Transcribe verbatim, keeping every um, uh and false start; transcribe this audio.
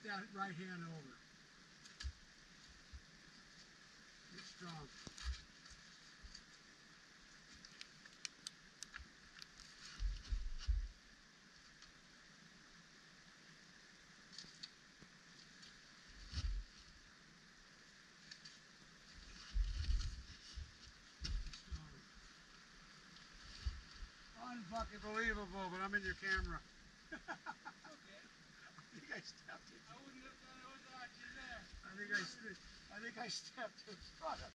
Get that right hand over. Get strong. Unfucking believable, but I'm in your camera. Okay. I think I stepped it. I wouldn't have done it without you there. I think I, I think I stepped in front of